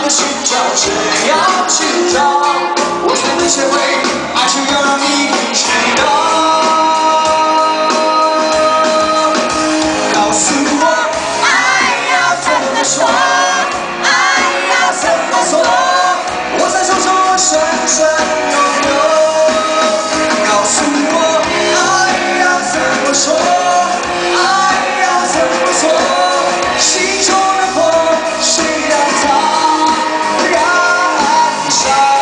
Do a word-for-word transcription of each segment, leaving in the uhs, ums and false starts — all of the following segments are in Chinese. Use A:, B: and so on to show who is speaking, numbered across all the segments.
A: 寻找，只要寻找，我才能学会爱就要让你知道。告诉我，爱要怎么说？爱要怎么做？我在手中深深拥有。告诉我，爱要怎么说？爱要怎么做？心中的火，谁让它燃烧？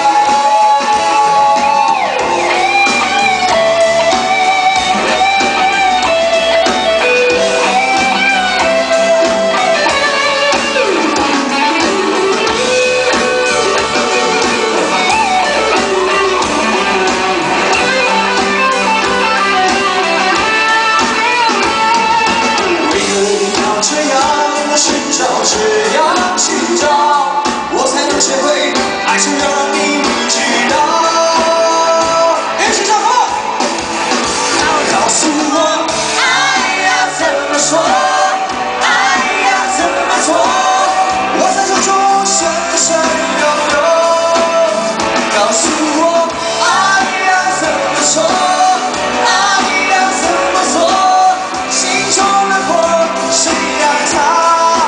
A: 只要寻找，我才能学会爱就要让你知道。一起唱歌，告诉我，爱要怎么说？爱要怎么做？我在手中深深拥有。告诉我，爱要怎么说？爱要怎么做？心中的火，谁让它？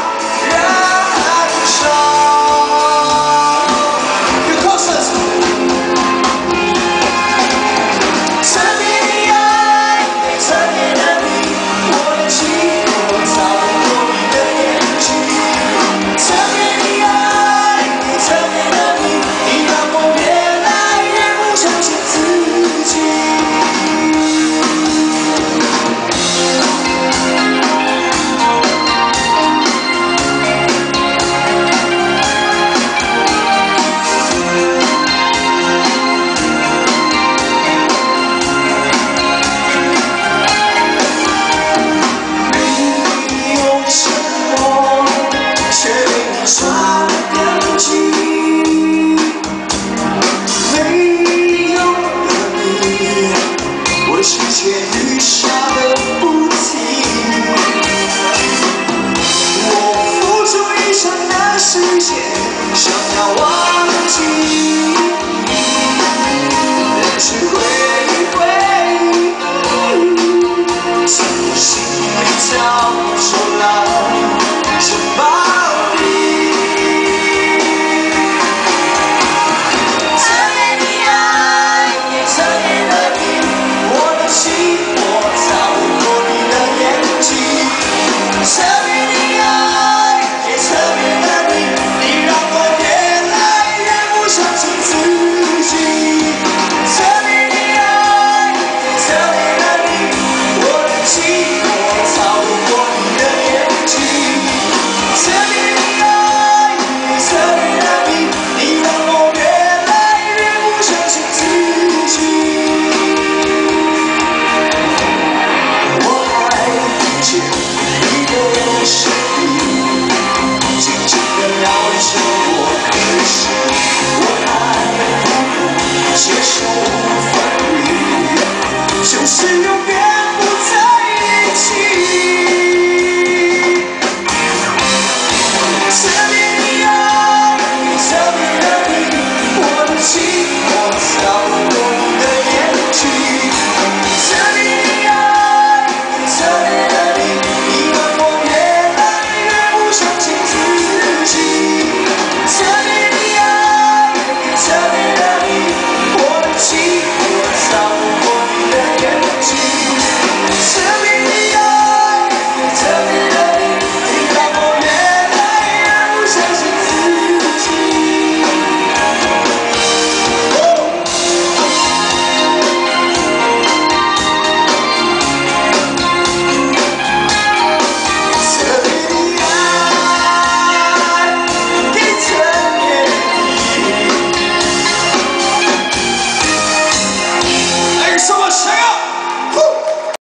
A: 世界雨下的不停，我付出一生的时间，想要忘记，但是回忆会在我心里跳。